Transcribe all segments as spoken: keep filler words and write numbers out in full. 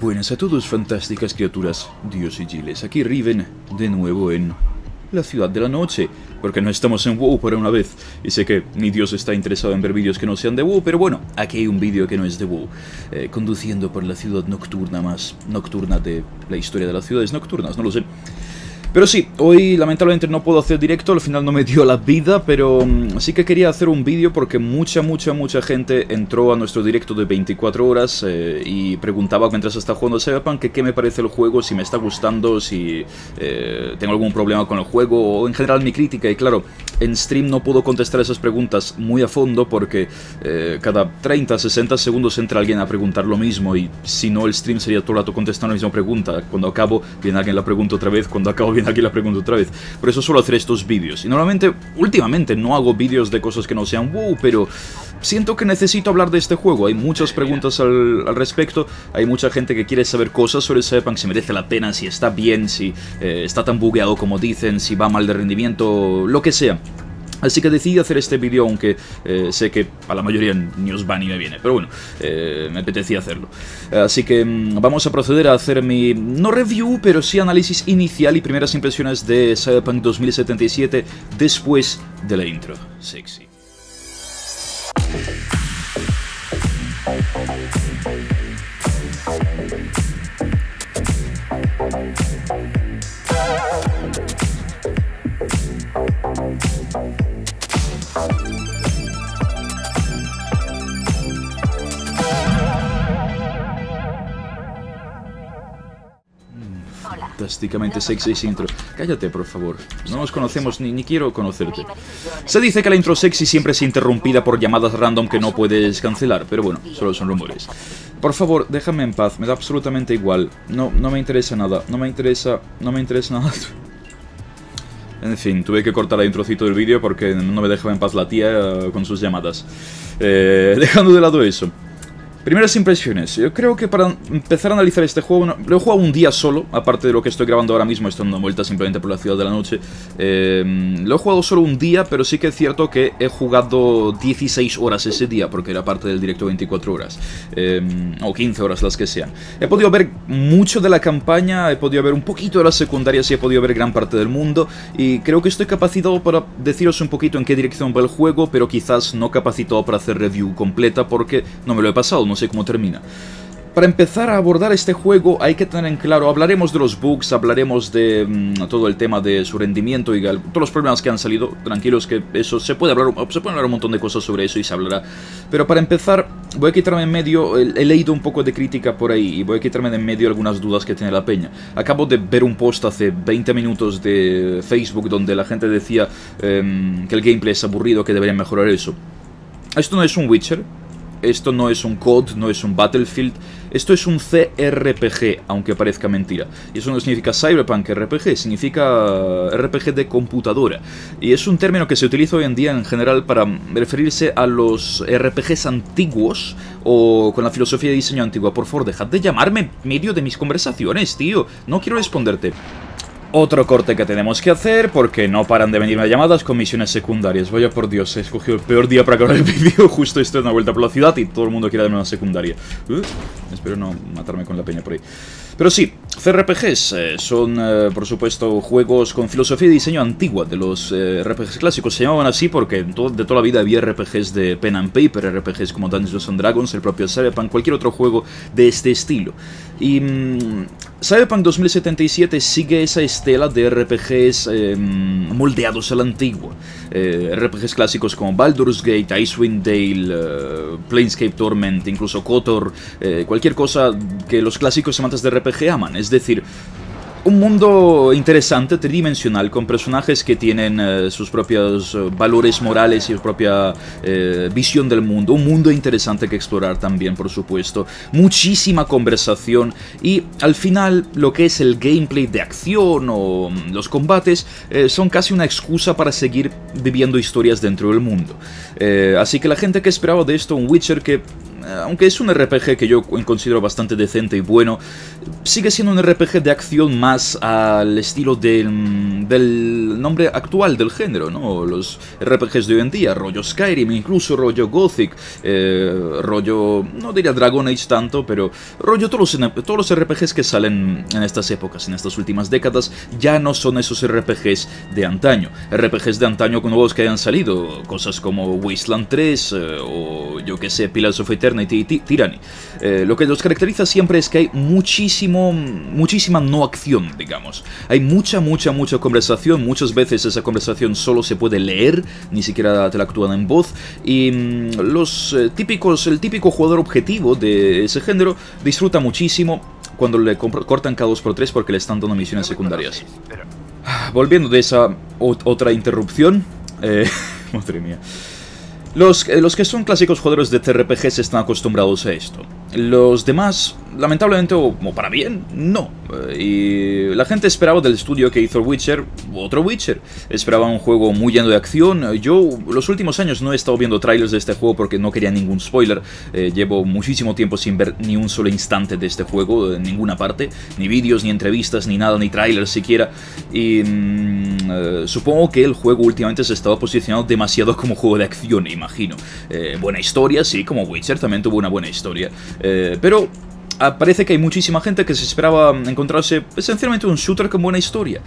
Buenas a todos, fantásticas criaturas, Dios y Giles. Aquí Riven, de nuevo en la ciudad de la noche, porque no estamos en WoW por una vez. Y sé que ni Dios está interesado en ver vídeos que no sean de WoW, pero bueno, aquí hay un vídeo que no es de WoW, eh, conduciendo por la ciudad nocturna más nocturna de la historia de las ciudades nocturnas, no lo sé. Pero sí, hoy lamentablemente no puedo hacer directo, al final no me dio la vida, pero um, sí que quería hacer un vídeo porque mucha, mucha, mucha gente entró a nuestro directo de veinticuatro horas eh, y preguntaba mientras estaba jugando Cyberpunk que qué me parece el juego, si me está gustando, si eh, tengo algún problema con el juego o en general mi crítica. Y claro, en stream no puedo contestar esas preguntas muy a fondo porque eh, cada treinta, sesenta segundos entra alguien a preguntar lo mismo y si no el stream sería todo el rato contestando la misma pregunta. Cuando acabo viene alguien la pregunta otra vez, cuando acabo viene aquí la pregunto otra vez. Por eso suelo hacer estos vídeos. Y normalmente, últimamente, no hago vídeos de cosas que no sean WoW, pero siento que necesito hablar de este juego. Hay muchas preguntas al, al respecto. Hay mucha gente que quiere saber cosas sobre Cyberpunk, si merece la pena, si está bien, si eh, está tan bugueado como dicen, si va mal de rendimiento, lo que sea. Así que decidí hacer este vídeo, aunque eh, sé que a la mayoría ni os va ni me viene. Pero bueno, eh, me apetecía hacerlo. Así que mmm, vamos a proceder a hacer mi, no review, pero sí análisis inicial y primeras impresiones de Cyberpunk dos mil setenta y siete después de la intro sexy. Fantásticamente sexy esa intro. Cállate, por favor. No nos conocemos ni, ni quiero conocerte. Se dice que la intro sexy siempre es interrumpida por llamadas random que no puedes cancelar, pero bueno, solo son rumores. Por favor, déjame en paz. Me da absolutamente igual. No, no me interesa nada. No me interesa... No me interesa nada. En fin, tuve que cortar el introcito del vídeo porque no me dejaba en paz la tía uh, con sus llamadas. Eh, dejando de lado eso. Primeras impresiones. Yo creo que para empezar a analizar este juego, no, lo he jugado un día solo, aparte de lo que estoy grabando ahora mismo, estoy dando vueltas simplemente por la ciudad de la noche. Eh, lo he jugado solo un día, pero sí que es cierto que he jugado dieciséis horas ese día, porque era parte del directo veinticuatro horas, eh, o quince horas, las que sean. He podido ver mucho de la campaña, he podido ver un poquito de las secundarias y he podido ver gran parte del mundo, y creo que estoy capacitado para deciros un poquito en qué dirección va el juego, pero quizás no capacitado para hacer review completa, porque no me lo he pasado. No sé cómo termina. Para empezar a abordar este juego hay que tener en claro, hablaremos de los bugs, hablaremos de mmm, todo el tema de su rendimiento y todos los problemas que han salido. Tranquilos que eso se puede hablar, se pueden hablar un montón de cosas sobre eso y se hablará. Pero para empezar voy a quitarme en medio, he, he leído un poco de crítica por ahí y voy a quitarme de en medio algunas dudas que tiene la peña. Acabo de ver un post hace veinte minutos de Facebook donde la gente decía um, que el gameplay es aburrido, que deberían mejorar eso. Esto no es un Witcher. Esto no es un C O D, no es un Battlefield, esto es un C R P G, aunque parezca mentira. Y eso no significa Cyberpunk R P G, significa R P G de computadora. Y es un término que se utiliza hoy en día en general para referirse a los R P Gs antiguos o con la filosofía de diseño antigua. Por favor, dejad de llamarme en medio de mis conversaciones, tío. No quiero responderte. Otro corte que tenemos que hacer porque no paran de venirme llamadas con misiones secundarias. Vaya por Dios, he escogido el peor día para grabar el vídeo. Justo estoy dando una vuelta por la ciudad y todo el mundo quiere darme una secundaria. Uh, espero no matarme con la peña por ahí. Pero sí, C R P Gs eh, son, eh, por supuesto, juegos con filosofía de diseño antigua. De los eh, R P Gs clásicos se llamaban así porque to de toda la vida había R P Gs de pen and paper, R P Gs como Dungeons and Dragons, el propio Cyberpunk, cualquier otro juego de este estilo. Y mmm, Cyberpunk dos mil setenta y siete sigue esa estela de R P Gs eh, moldeados a la antigua. Eh, R P Gs clásicos como Baldur's Gate, Icewind Dale, eh, Planescape Torment, incluso KOTOR, eh, cualquier cosa que los clásicos amantes de R P G aman. Es decir, un mundo interesante, tridimensional, con personajes que tienen eh, sus propios eh, valores morales y su propia eh, visión del mundo. Un mundo interesante que explorar también, por supuesto. Muchísima conversación y al final lo que es el gameplay de acción o los combates eh, son casi una excusa para seguir viviendo historias dentro del mundo. Eh, así que la gente que esperaba de esto un Witcher que aunque es un R P G que yo considero bastante decente y bueno, sigue siendo un R P G de acción más al estilo del, del nombre actual del género, ¿no? Los R P Gs de hoy en día, rollo Skyrim, incluso rollo Gothic, eh, rollo, no diría Dragon Age tanto, pero rollo todos los, todos los R P Gs que salen en estas épocas, en estas últimas décadas, ya no son esos R P Gs de antaño. R P Gs de antaño con nuevos que hayan salido, cosas como Wasteland tres eh, o yo que sé, Pillars of Eternity y Tyranny. Eh, lo que los caracteriza siempre es que hay muchísimo, muchísima no acción, digamos. Hay mucha, mucha, mucha conversación. Muchas veces esa conversación solo se puede leer, ni siquiera te la actúan en voz. Y mmm, los eh, típicos, el típico jugador objetivo de ese género disfruta muchísimo cuando le cortan cada dos por tres porque le están dando misiones secundarias. Volviendo de esa otra interrupción, eh, madre mía. Los, los que son clásicos jugadores de C R P Gs están acostumbrados a esto. Los demás, lamentablemente, o, o para bien, no. Y la gente esperaba del estudio que hizo Witcher, otro Witcher. Esperaba un juego muy lleno de acción. Yo, los últimos años, no he estado viendo trailers de este juego porque no quería ningún spoiler. Eh, llevo muchísimo tiempo sin ver ni un solo instante de este juego, en ninguna parte. Ni vídeos, ni entrevistas, ni nada, ni trailers siquiera. Y mmm, eh, supongo que el juego últimamente se estaba posicionando demasiado como juego de acción, imagino. Eh, buena historia, sí, como Witcher también tuvo una buena historia. Eh, pero parece que hay muchísima gente que se esperaba encontrarse esencialmente un shooter con buena historia.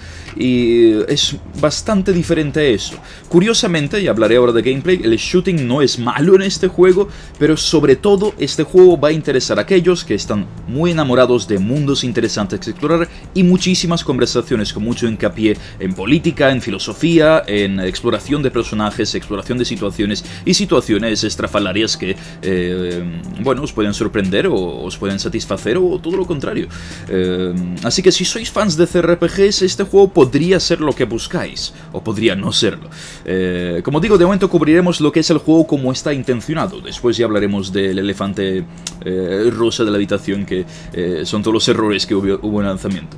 Y es bastante diferente a eso. Curiosamente, y hablaré ahora de gameplay, el shooting no es malo en este juego, pero sobre todo este juego va a interesar a aquellos que están muy enamorados de mundos interesantes que explorar y muchísimas conversaciones con mucho hincapié en política, en filosofía, en exploración de personajes, exploración de situaciones y situaciones estrafalarias que, eh, bueno, os pueden sorprender o os pueden satisfacer o todo lo contrario. Eh, así que si sois fans de C R P Gs, este juego podría ser lo que buscáis, o podría no serlo. Eh, como digo, de momento cubriremos lo que es el juego como está intencionado. Después ya hablaremos del elefante eh, rosa de la habitación, que eh, son todos los errores que hubo, hubo en el lanzamiento.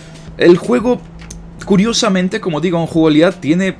El juego, curiosamente, como digo, en jugabilidad tiene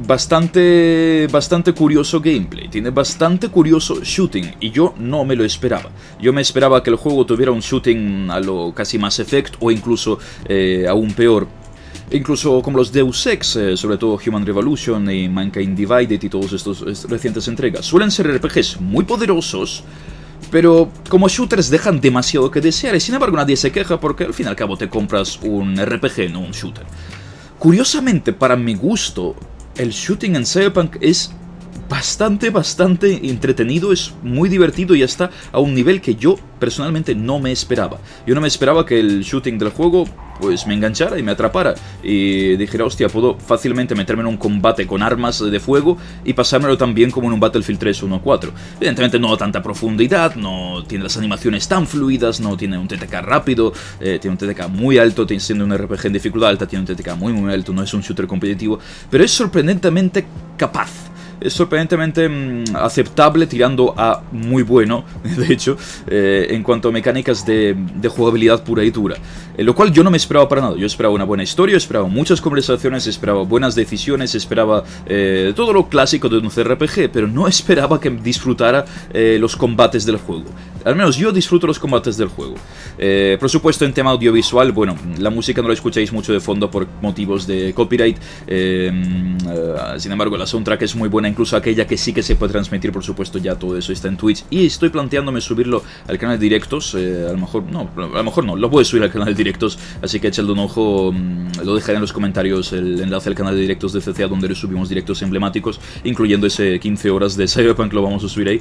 bastante, bastante curioso gameplay, tiene bastante curioso shooting, y yo no me lo esperaba. Yo me esperaba que el juego tuviera un shooting a lo casi Mass Effect, o incluso eh, aún peor, incluso como los Deus Ex, eh, sobre todo Human Revolution y Mankind Divided y todos estos, estos recientes entregas. Suelen ser R P Gs muy poderosos, pero como shooters dejan demasiado que desear, y sin embargo nadie se queja porque al fin y al cabo te compras un R P G, no un shooter. Curiosamente, para mi gusto, el shooting en Cyberpunk es bastante, bastante entretenido, es muy divertido y está a un nivel que yo personalmente no me esperaba. Yo no me esperaba que el shooting del juego pues me enganchara y me atrapara y dijera, hostia, puedo fácilmente meterme en un combate con armas de fuego y pasármelo tan bien como en un Battlefield tres uno cuatro. Evidentemente no tanta profundidad, no tiene las animaciones tan fluidas, no tiene un T T K rápido, eh, tiene un T T K muy alto, tiene siendo un R P G en dificultad alta, tiene un T T K muy muy alto, no es un shooter competitivo, pero es sorprendentemente capaz. Es sorprendentemente mmm, aceptable, tirando a muy bueno, de hecho, eh, en cuanto a mecánicas de, de jugabilidad pura y dura. Eh, lo cual yo no me esperaba para nada. Yo esperaba una buena historia, esperaba muchas conversaciones, esperaba buenas decisiones, esperaba eh, todo lo clásico de un C R P G, pero no esperaba que disfrutara eh, los combates del juego. Al menos yo disfruto los combates del juego. Eh, por supuesto, en tema audiovisual, bueno, la música no la escucháis mucho de fondo por motivos de copyright. Eh, eh, sin embargo, la soundtrack es muy buena, incluso aquella que sí que se puede transmitir, por supuesto, ya todo eso está en Twitch. Y estoy planteándome subirlo al canal de directos. Eh, a lo mejor, no, a lo mejor no, lo voy a subir al canal de directos. Así que echadle un ojo, lo dejaré en los comentarios el enlace al canal de directos de C C A, donde subimos directos emblemáticos, incluyendo ese quince horas de Cyberpunk, lo vamos a subir ahí.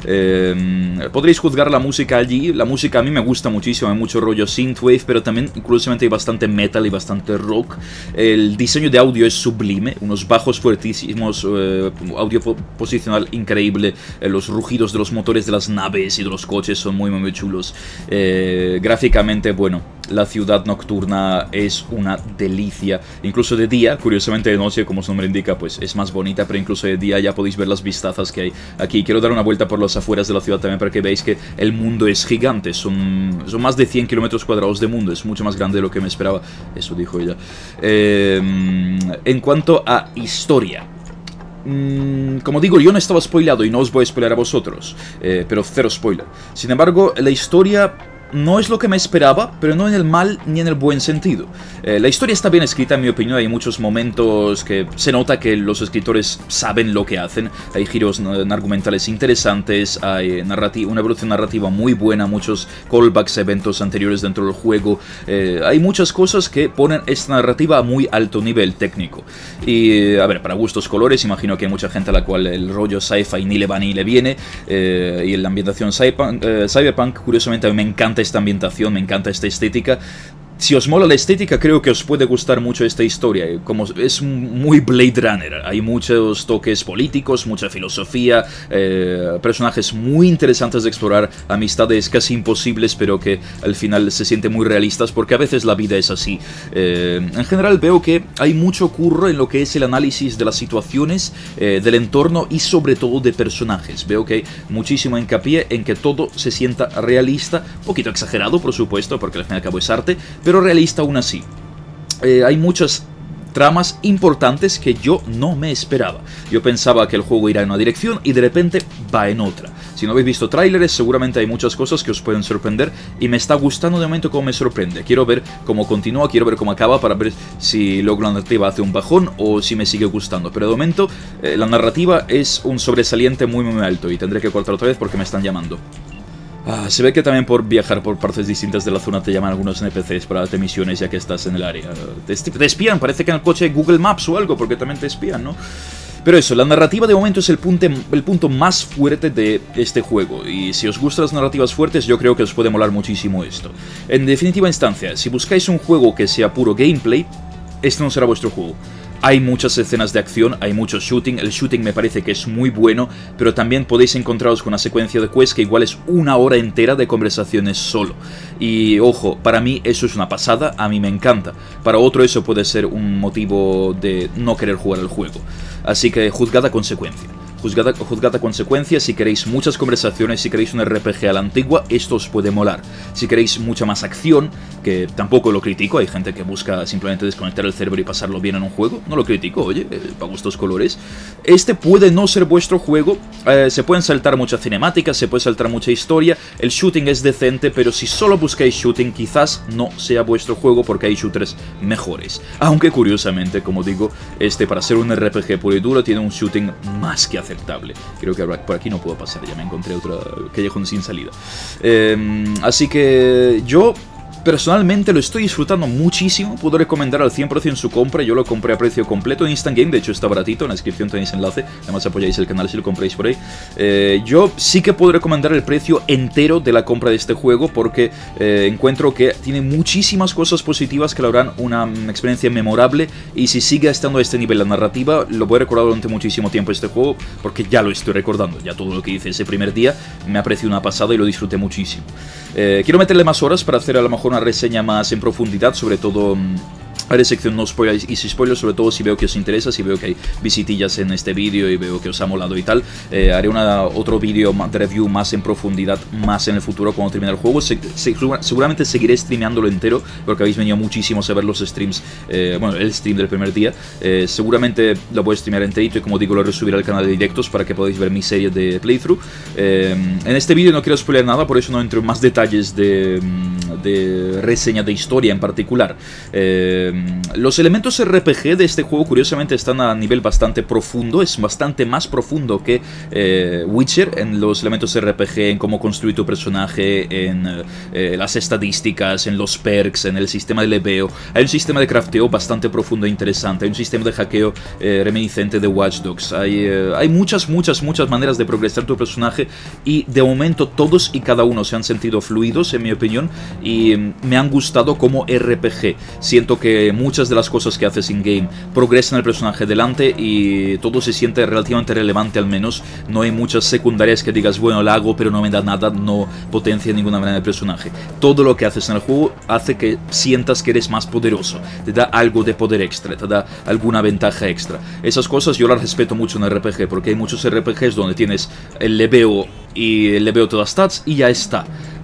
Eh, podréis juzgar la música allí. La música a mí me gusta muchísimo, hay mucho rollo synthwave, pero también curiosamente hay bastante metal y bastante rock. El diseño de audio es sublime, unos bajos fuertísimos, eh, audio posicional increíble, eh, los rugidos de los motores de las naves y de los coches son muy muy chulos. Eh, gráficamente, bueno, la ciudad nocturna es una delicia, incluso de día, curiosamente de noche, como su nombre indica, pues es más bonita, pero incluso de día ya podéis ver las vistazas que hay aquí. Quiero dar una vuelta por las afueras de la ciudad también para que veáis que el mundo es gigante, son, son más de cien kilómetros cuadrados de mundo, es mucho más grande de lo que me esperaba, eso dijo ella. Eh, en cuanto a historia, Mm, como digo, yo no estaba spoilado y no os voy a spoiler a vosotros, eh, pero cero spoiler. Sin embargo, la historia no es lo que me esperaba, pero no en el mal ni en el buen sentido. Eh, la historia está bien escrita, en mi opinión. Hay muchos momentos que se nota que los escritores saben lo que hacen. Hay giros argumentales interesantes, hay una evolución narrativa muy buena, muchos callbacks a eventos anteriores dentro del juego. Eh, hay muchas cosas que ponen esta narrativa a muy alto nivel técnico. Y, a ver, para gustos colores, imagino que hay mucha gente a la cual el rollo sci-fi ni le va ni le viene. Eh, y la ambientación cyberpunk, eh, cyberpunk, curiosamente, a mí me encanta esta ambientación, me encanta esta estética. Si os mola la estética, creo que os puede gustar mucho esta historia. Como es muy Blade Runner, hay muchos toques políticos, mucha filosofía, eh, personajes muy interesantes de explorar, amistades casi imposibles, pero que al final se sienten muy realistas, porque a veces la vida es así. Eh, en general veo que hay mucho curro en lo que es el análisis de las situaciones, eh, del entorno y sobre todo de personajes. Veo que hay muchísimo hincapié en que todo se sienta realista, un poquito exagerado, por supuesto, porque al fin y al cabo es arte, pero realista aún así. Eh, hay muchas tramas importantes que yo no me esperaba. Yo pensaba que el juego irá en una dirección y de repente va en otra. Si no habéis visto tráileres, seguramente hay muchas cosas que os pueden sorprender y me está gustando de momento cómo me sorprende. Quiero ver cómo continúa, quiero ver cómo acaba para ver si luego la narrativa hace un bajón o si me sigue gustando. Pero de momento eh, la narrativa es un sobresaliente muy muy alto y tendré que cortar otra vez porque me están llamando. Ah, se ve que también por viajar por partes distintas de la zona te llaman algunos N P Cs para darte misiones ya que estás en el área. Te, te espían, parece que en el coche Google Maps o algo, porque también te espían, ¿no? Pero eso, la narrativa de momento es el punto, el punto más fuerte de este juego. Y si os gustan las narrativas fuertes, yo creo que os puede molar muchísimo esto. En definitiva instancia, si buscáis un juego que sea puro gameplay, este no será vuestro juego. Hay muchas escenas de acción, hay mucho shooting, el shooting me parece que es muy bueno, pero también podéis encontraros con una secuencia de quest que igual es una hora entera de conversaciones solo. Y ojo, para mí eso es una pasada, a mí me encanta. Para otro eso puede ser un motivo de no querer jugar el juego. Así que juzgad a consecuencia. Juzgad a, juzgad a consecuencia. Si queréis muchas conversaciones, si queréis un R P G a la antigua, esto os puede molar. Si queréis mucha más acción, que tampoco lo critico, hay gente que busca simplemente desconectar el cerebro y pasarlo bien en un juego, no lo critico, oye, eh, para gustos colores. Este puede no ser vuestro juego, eh, se pueden saltar muchas cinemáticas, se puede saltar mucha historia, el shooting es decente, pero si solo buscáis shooting, quizás no sea vuestro juego porque hay shooters mejores. Aunque curiosamente, como digo, este para ser un R P G puro y duro tiene un shooting más que aceptable. Creo que por aquí no puedo pasar, ya me encontré otro callejón sin salida. Eh, así que yo personalmente lo estoy disfrutando muchísimo, puedo recomendar al cien por cien su compra, yo lo compré a precio completo en Instant Game, de hecho está baratito, en la descripción tenéis enlace, además apoyáis el canal si lo compráis por ahí. Eh, yo sí que puedo recomendar el precio entero de la compra de este juego porque eh, encuentro que tiene muchísimas cosas positivas que le harán una experiencia memorable y si sigue estando a este nivel la narrativa, lo voy a recordar durante muchísimo tiempo este juego porque ya lo estoy recordando, ya todo lo que hice ese primer día me ha parecido una pasada y lo disfruté muchísimo. Eh, quiero meterle más horas para hacer a lo mejor una reseña más en profundidad, sobre todo haré sección no spoilers y si spoilers, sobre todo si veo que os interesa, si veo que hay visitillas en este vídeo y veo que os ha molado y tal. Eh, haré una, otro vídeo de review más en profundidad, más en el futuro cuando termine el juego. Se, se, seguramente seguiré streameándolo entero, porque habéis venido muchísimos a ver los streams, eh, bueno, el stream del primer día. Eh, seguramente lo voy a streamear enterito y como digo lo resubiré al canal de directos para que podáis ver mi serie de playthrough. Eh, en este vídeo no quiero spoiler nada, por eso no entro en más detalles de, de reseña de historia en particular. Eh, Los elementos R P G de este juego curiosamente están a nivel bastante profundo, es bastante más profundo que eh, Witcher en los elementos R P G, en cómo construir tu personaje, en eh, las estadísticas, en los perks, en el sistema de leveo. Hay un sistema de crafteo bastante profundo e interesante, hay un sistema de hackeo eh, reminiscente de Watch Dogs, hay, eh, hay muchas, muchas, muchas maneras de progresar tu personaje y de momento todos y cada uno se han sentido fluidos en mi opinión y mm, me han gustado como R P G. Siento que muchas de las cosas que haces in-game progresan el personaje delante y todo se siente relativamente relevante al menos. No hay muchas secundarias que digas, bueno, la hago pero no me da nada, no potencia de ninguna manera el personaje. Todo lo que haces en el juego hace que sientas que eres más poderoso, te da algo de poder extra, te da alguna ventaja extra. Esas cosas yo las respeto mucho en R P G porque hay muchos R P Gs donde tienes el leveo y el leveo te da stats y ya está.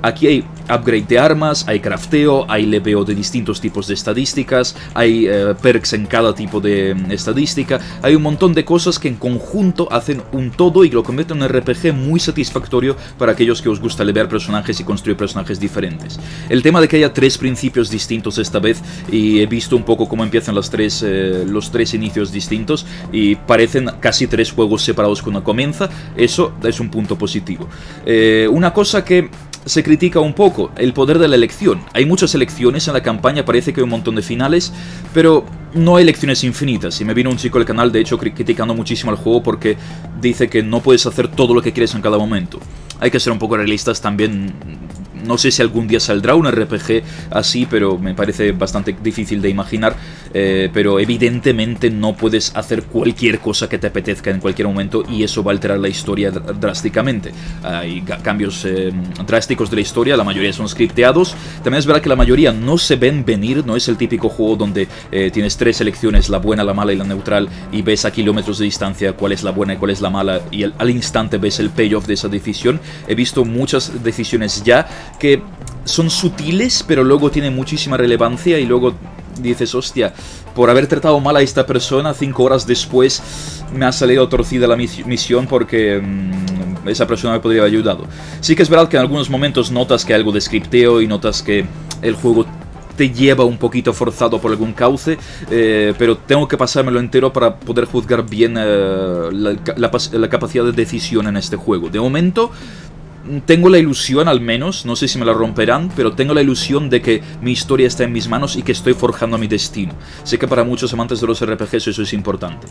Aquí hay upgrade de armas, hay crafteo, hay leveo de distintos tipos de estadísticas, hay eh, perks en cada tipo de mm, estadística, hay un montón de cosas que en conjunto hacen un todo y lo convierten en un R P G muy satisfactorio para aquellos que os gusta levear personajes y construir personajes diferentes. El tema de que haya tres principios distintos esta vez, y he visto un poco cómo empiezan los tres, eh, los tres inicios distintos y parecen casi tres juegos separados cuando comienza, eso es un punto positivo. Eh, una cosa que se critica un poco, el poder de la elección. Hay muchas elecciones en la campaña, parece que hay un montón de finales, pero no hay elecciones infinitas. Y me vino un chico del canal, de hecho, criticando muchísimo al juego porque dice que no puedes hacer todo lo que quieres en cada momento. Hay que ser un poco realistas también. No sé si algún día saldrá un R P G así, pero me parece bastante difícil de imaginar. Eh, pero evidentemente no puedes hacer cualquier cosa que te apetezca en cualquier momento y eso va a alterar la historia dr drásticamente. Hay cambios eh, drásticos de la historia, la mayoría son scripteados. También es verdad que la mayoría no se ven venir, no es el típico juego donde eh, tienes tres selecciones, la buena, la mala y la neutral, y ves a kilómetros de distancia cuál es la buena y cuál es la mala, y al, al instante ves el payoff de esa decisión. He visto muchas decisiones ya que son sutiles, pero luego tienen muchísima relevancia y luego dices, hostia, por haber tratado mal a esta persona, cinco horas después me ha salido torcida la mis misión porque mmm, esa persona me podría haber ayudado. Sí que es verdad que en algunos momentos notas que hay algo de scripteo y notas que el juego te lleva un poquito forzado por algún cauce, eh, pero tengo que pasármelo entero para poder juzgar bien eh, la, la, la capacidad de decisión en este juego. De momento tengo la ilusión, al menos, no sé si me la romperán, pero tengo la ilusión de que mi historia está en mis manos y que estoy forjando mi destino. Sé que para muchos amantes de los R P Gs eso es importante.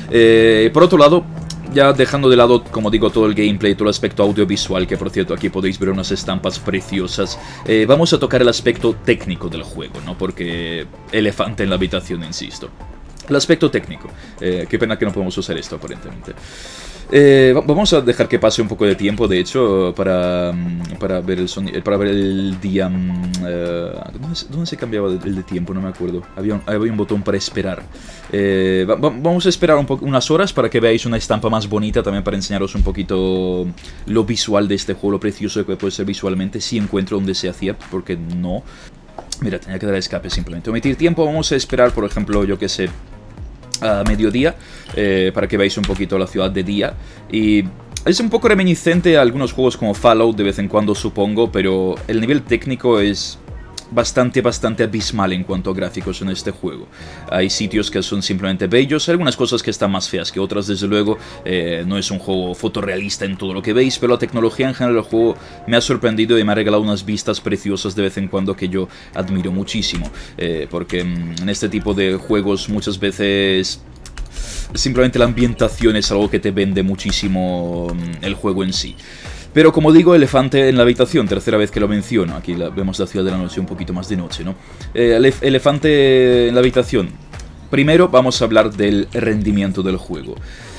Eh, por otro lado, ya dejando de lado, como digo, todo el gameplay, todo el aspecto audiovisual, que por cierto aquí podéis ver unas estampas preciosas, eh, vamos a tocar el aspecto técnico del juego, ¿no? Porque elefante en la habitación, insisto. El aspecto técnico. Eh, qué pena que no podemos usar esto, aparentemente. Eh, vamos a dejar que pase un poco de tiempo, de hecho, para, para, ver, el sonido, para ver el día... Uh, ¿dónde, ¿Dónde se cambiaba el de tiempo? No me acuerdo. Había un, había un botón para esperar. Eh, va, vamos a esperar un poco, unas horas para que veáis una estampa más bonita, también para enseñaros un poquito lo visual de este juego, lo precioso que puede ser visualmente, si encuentro donde se hacía, porque no... Mira, tenía que dar escape simplemente. Omitir tiempo, vamos a esperar, por ejemplo, yo que sé, a mediodía, eh, para que veáis un poquito la ciudad de día. Y es un poco reminiscente a algunos juegos como Fallout de vez en cuando, supongo, pero el nivel técnico es bastante, bastante abismal en cuanto a gráficos en este juego. Hay sitios que son simplemente bellos, hay algunas cosas que están más feas que otras, desde luego. Eh, no es un juego fotorrealista en todo lo que veis, pero la tecnología en general del juego me ha sorprendido y me ha regalado unas vistas preciosas de vez en cuando que yo admiro muchísimo. Eh, porque en este tipo de juegos muchas veces simplemente la ambientación es algo que te vende muchísimo el juego en sí. Pero como digo, elefante en la habitación, tercera vez que lo menciono. Aquí la, vemos la ciudad de la noche un poquito más de noche, ¿no? Eh, elef elefante en la habitación. Primero vamos a hablar del rendimiento del juego.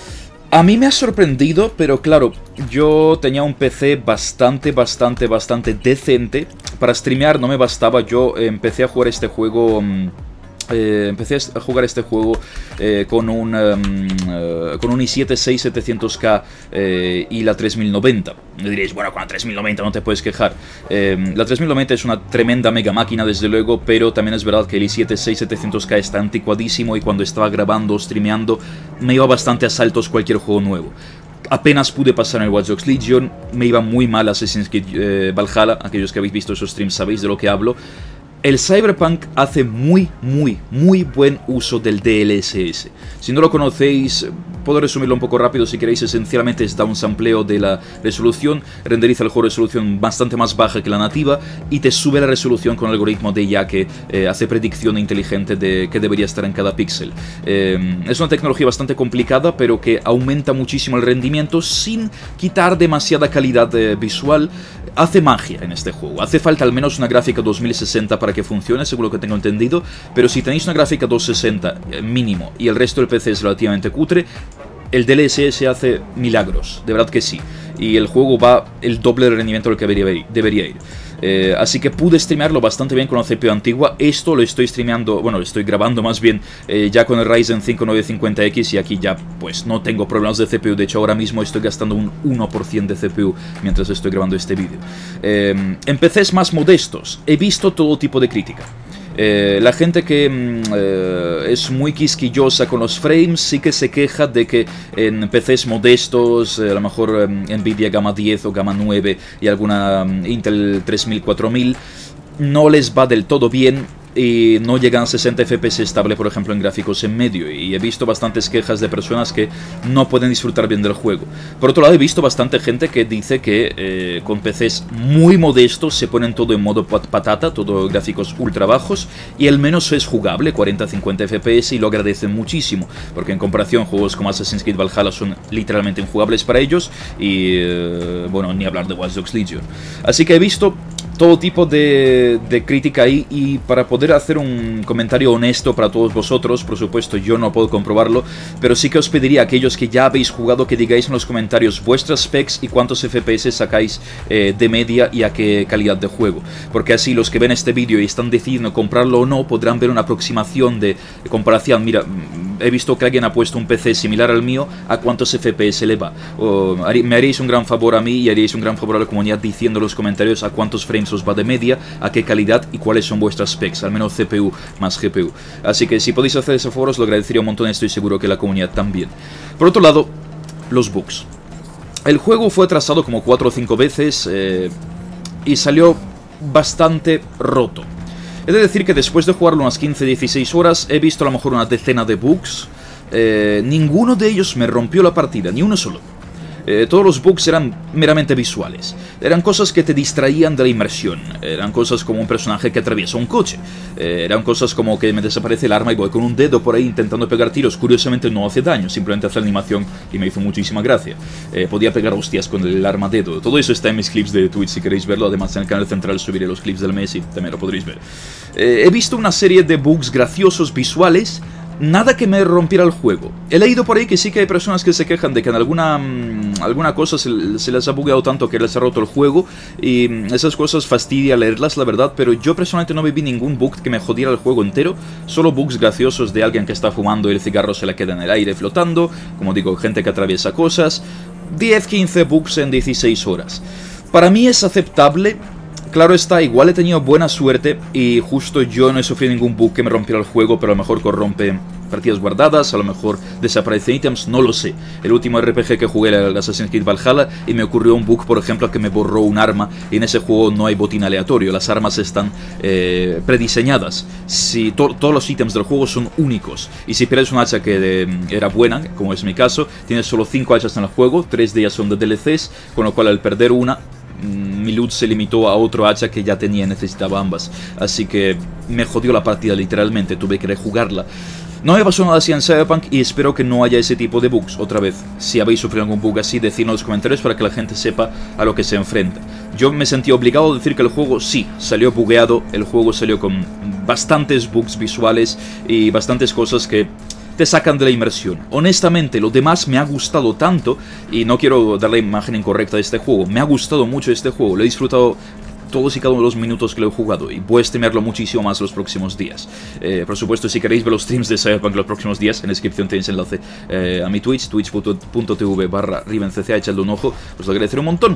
A mí me ha sorprendido, pero claro, yo tenía un P C bastante, bastante, bastante decente. Para streamear no me bastaba, yo empecé a jugar este juego... Mmm, Eh, empecé a jugar este juego eh, con un um, uh, con un i siete seis setecientos K eh, y la tres mil noventa. Me diréis, bueno, con la tres mil noventa no te puedes quejar. Eh, la tres mil noventa es una tremenda mega máquina, desde luego, pero también es verdad que el i siete seis setecientos K está anticuadísimo y cuando estaba grabando o streameando me iba bastante a saltos cualquier juego nuevo. Apenas pude pasar en el Watch Dogs Legion, me iba muy mal Assassin's Creed eh, Valhalla. Aquellos que habéis visto esos streams sabéis de lo que hablo. El Cyberpunk hace muy, muy, muy buen uso del D L S S. Si no lo conocéis, puedo resumirlo un poco rápido si queréis. Esencialmente es downsampleo de la resolución, renderiza el juego a resolución bastante más baja que la nativa y te sube la resolución con el algoritmo de I A que eh, hace predicción inteligente de qué debería estar en cada píxel. Eh, es una tecnología bastante complicada, pero que aumenta muchísimo el rendimiento sin quitar demasiada calidad eh, visual. Hace magia en este juego. Hace falta al menos una gráfica dos mil sesenta para que funcione, según lo que tengo entendido, pero si tenéis una gráfica doscientos sesenta mínimo y el resto del P C es relativamente cutre, el D L S S hace milagros, de verdad que sí. Y el juego va el doble de rendimiento del que debería ir. Debería ir. Eh, así que pude streamearlo bastante bien con la C P U antigua. Esto lo estoy streameando, bueno, lo estoy grabando más bien eh, ya con el Ryzen cinco novecientos cincuenta X. Y aquí ya pues no tengo problemas de C P U. De hecho ahora mismo estoy gastando un uno por ciento de C P U mientras estoy grabando este vídeo. eh, En P Cs más modestos he visto todo tipo de crítica. Eh, la gente que eh, es muy quisquillosa con los frames sí que se queja de que en P Cs modestos, eh, a lo mejor eh, Nvidia Gama diez o Gama nueve y alguna um, Intel tres mil, cuatro mil, no les va del todo bien y no llegan a sesenta F P S estable, por ejemplo, en gráficos en medio. Y he visto bastantes quejas de personas que no pueden disfrutar bien del juego. Por otro lado, he visto bastante gente que dice que eh, con P Cs muy modestos se ponen todo en modo pat patata, todo gráficos ultra bajos, y al menos es jugable, cuarenta a cincuenta F P S, y lo agradecen muchísimo, porque en comparación juegos como Assassin's Creed Valhalla son literalmente injugables para ellos, y eh, bueno, ni hablar de Watch Dogs Legion. Así que he visto todo tipo de, de crítica ahí, y para poder hacer un comentario honesto para todos vosotros, por supuesto yo no puedo comprobarlo, pero sí que os pediría a aquellos que ya habéis jugado que digáis en los comentarios vuestras specs y cuántos F P S sacáis eh, de media y a qué calidad de juego, porque así los que ven este vídeo y están decidiendo comprarlo o no podrán ver una aproximación de comparación. Mira, he visto que alguien ha puesto un P C similar al mío, a cuántos F P S le va. O, me haréis un gran favor a mí y haréis un gran favor a la comunidad diciendo en los comentarios a cuántos frames os va de media, a qué calidad y cuáles son vuestras specs, al menos C P U más G P U. Así que si podéis hacer ese favor os lo agradecería un montón, estoy seguro que la comunidad también. Por otro lado, los bugs. El juego fue atrasado como cuatro o cinco veces eh, y salió bastante roto. He de decir que después de jugarlo unas quince a dieciséis horas he visto a lo mejor una decena de bugs. eh, Ninguno de ellos me rompió la partida, ni uno solo. Eh, todos los bugs eran meramente visuales. Eran cosas que te distraían de la inmersión. Eran cosas como un personaje que atraviesa un coche. Eh, eran cosas como que me desaparece el arma y voy con un dedo por ahí intentando pegar tiros. Curiosamente no hace daño, simplemente hace la animación y me hizo muchísima gracia. Eh, podía pegar hostias con el arma dedo. Todo eso está en mis clips de Twitch si queréis verlo. Además en el canal central subiré los clips del mes y también lo podréis ver. Eh, he visto una serie de bugs graciosos visuales. Nada que me rompiera el juego. He leído por ahí que sí que hay personas que se quejan de que en alguna, mmm, alguna cosa se, se les ha bugueado tanto que les ha roto el juego, y mmm, esas cosas fastidia leerlas, la verdad, pero yo personalmente no viví ningún bug que me jodiera el juego entero, solo bugs graciosos de alguien que está fumando y el cigarro se le queda en el aire flotando, como digo, gente que atraviesa cosas, diez a quince bugs en dieciséis horas. Para mí es aceptable. Claro está, igual he tenido buena suerte y justo yo no he sufrido ningún bug que me rompiera el juego, pero a lo mejor corrompe partidas guardadas, a lo mejor desaparecen ítems, no lo sé. El último R P G que jugué era el Assassin's Creed Valhalla y me ocurrió un bug, por ejemplo, que me borró un arma, y en ese juego no hay botín aleatorio, las armas están eh, prediseñadas. Si to todos los ítems del juego son únicos, y si pierdes un hacha que eh, era buena, como es mi caso, tienes solo cinco hachas en el juego, tres de ellas son de D L Cs, con lo cual al perder una, mi loot se limitó a otro hacha que ya tenía y necesitaba ambas. Así que me jodió la partida literalmente, tuve que rejugarla. No me pasó nada así en Cyberpunk y espero que no haya ese tipo de bugs otra vez. Si habéis sufrido algún bug así, decidlo en los comentarios para que la gente sepa a lo que se enfrenta. Yo me sentí obligado a decir que el juego sí, salió bugueado, el juego salió con bastantes bugs visuales y bastantes cosas que te sacan de la inmersión. Honestamente, lo demás me ha gustado tanto, y no quiero dar la imagen incorrecta de este juego, me ha gustado mucho este juego, lo he disfrutado todos y cada uno de los minutos que lo he jugado, y voy a streamearlo muchísimo más los próximos días. Eh, por supuesto, si queréis ver los streams de Cyberpunk los próximos días, en la descripción tenéis enlace eh, a mi Twitch, twitch punto tv barra rivencc, echadle un ojo, os lo agradeceré un montón.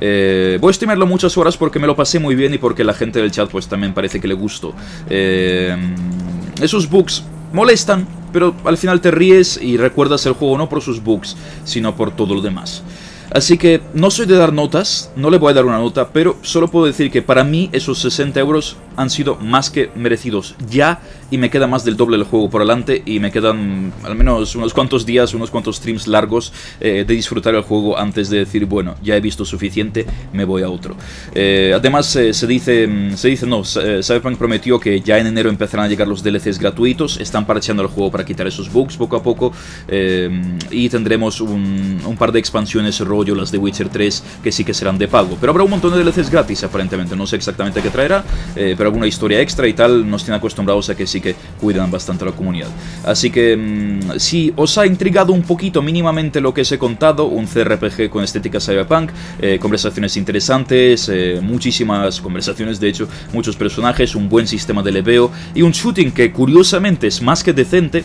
Eh, voy a streamearlo muchas horas porque me lo pasé muy bien y porque la gente del chat pues también parece que le gustó. Eh, esos bugs molestan, pero al final te ríes y recuerdas el juego no por sus bugs, sino por todo lo demás. Así que no soy de dar notas, no le voy a dar una nota, pero solo puedo decir que para mí esos sesenta euros han sido más que merecidos ya, y me queda más del doble del juego por delante, y me quedan al menos unos cuantos días, unos cuantos streams largos eh, de disfrutar el juego antes de decir, bueno, ya he visto suficiente, me voy a otro. Eh, además eh, se dice, se dice no, Cyberpunk prometió que ya en enero empezarán a llegar los D L Cs gratuitos, están parcheando el juego para quitar esos bugs poco a poco, eh, y tendremos un, un par de expansiones rollo las de Witcher tres que sí que serán de pago, pero habrá un montón de D L Cs gratis aparentemente, no sé exactamente qué traerá, eh, pero alguna historia extra y tal, nos tienen acostumbrados a que sí que cuidan bastante a la comunidad. Así que mmm, si os ha intrigado un poquito mínimamente lo que os he contado, un C R P G con estética cyberpunk, eh, conversaciones interesantes, eh, muchísimas conversaciones, de hecho, muchos personajes, un buen sistema de leveo y un shooting que curiosamente es más que decente,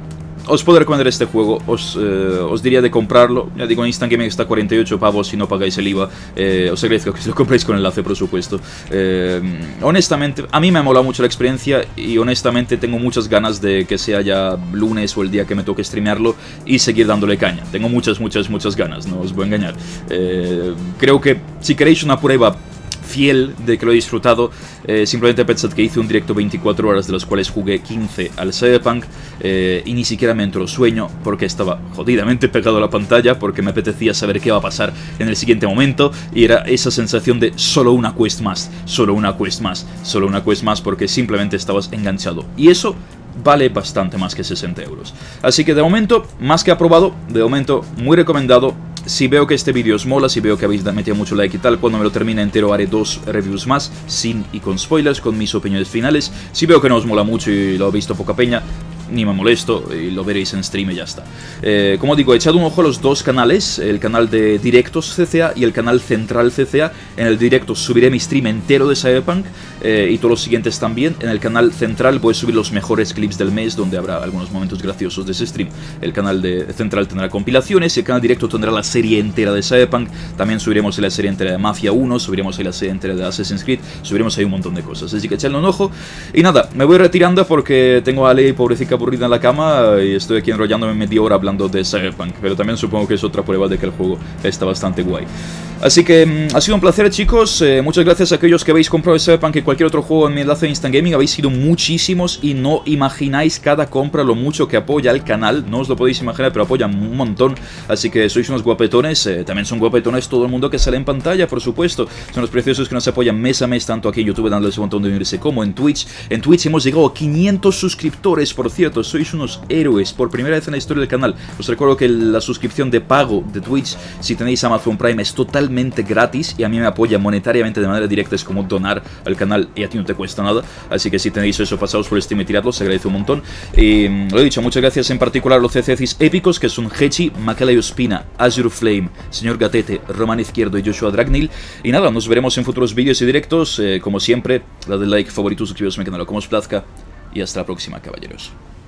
os puedo recomendar este juego, os, eh, os diría de comprarlo. Ya digo, en Instant Gaming está a cuarenta y ocho pavos si no pagáis el I V A. Eh, os agradezco que lo compréis con enlace, por supuesto. Eh, honestamente, a mí me ha molado mucho la experiencia y honestamente tengo muchas ganas de que sea ya lunes o el día que me toque streamearlo y seguir dándole caña. Tengo muchas, muchas, muchas ganas, no os voy a engañar. Eh, creo que si queréis una prueba fiel de que lo he disfrutado, eh, simplemente pensad que hice un directo veinticuatro horas, de las cuales jugué quince al Cyberpunk, eh, y ni siquiera me entró sueño porque estaba jodidamente pegado a la pantalla, porque me apetecía saber qué va a pasar en el siguiente momento, y era esa sensación de solo una quest más, solo una quest más, solo una quest más, porque simplemente estabas enganchado, y eso vale bastante más que sesenta euros. Así que de momento, más que aprobado, de momento muy recomendado. Si veo que este vídeo os mola, si veo que habéis metido mucho like y tal, cuando me lo termine entero haré dos reviews más, sin y con spoilers, con mis opiniones finales. Si veo que no os mola mucho y lo habéis visto poca peña, ni me molesto y lo veréis en stream y ya está. Eh, como digo, he echado un ojo a los dos canales, el canal de directos C C A y el canal central C C A. En el directo subiré mi stream entero de Cyberpunk eh, y todos los siguientes también. En el canal central voy a subir los mejores clips del mes, donde habrá algunos momentos graciosos de ese stream. El canal de central tendrá compilaciones y el canal directo tendrá la serie entera de Cyberpunk. También subiremos la serie entera de Mafia uno, subiremos ahí la serie entera de Assassin's Creed, subiremos ahí un montón de cosas. Así que echadle un ojo. Y nada, me voy retirando porque tengo a Ale, pobrecita, aburrida en la cama y estoy aquí enrollándome media hora hablando de Cyberpunk, pero también supongo que es otra prueba de que el juego está bastante guay. Así que mmm, ha sido un placer, chicos. Eh, muchas gracias a aquellos que habéis comprado Cyberpunk y cualquier otro juego en mi enlace de Instant Gaming. Habéis sido muchísimos y no imagináis cada compra lo mucho que apoya el canal. No os lo podéis imaginar, pero apoyan un montón. Así que sois unos guapetones. Eh, también son guapetones todo el mundo que sale en pantalla, por supuesto. Son los preciosos que nos apoyan mes a mes, tanto aquí en YouTube dándoles un montón de unirse como en Twitch. En Twitch hemos llegado a quinientos suscriptores, por cierto. Sois unos héroes por primera vez en la historia del canal. Os recuerdo que la suscripción de pago de Twitch, si tenéis Amazon Prime, es totalmente gratis y a mí me apoya monetariamente de manera directa. Es como donar al canal y a ti no te cuesta nada. Así que si tenéis eso, pasaos por Steam y tiradlo, se agradece un montón. Y lo he dicho, muchas gracias en particular a los C C Cis épicos, que son Hechi, Macalay Ospina, Azure Flame, Señor Gatete, Román Izquierdo y Joshua Dragnil. Y nada, nos veremos en futuros vídeos y directos. Eh, como siempre, dadle like, favorito, suscribiros a mi canal como os plazca y hasta la próxima, caballeros.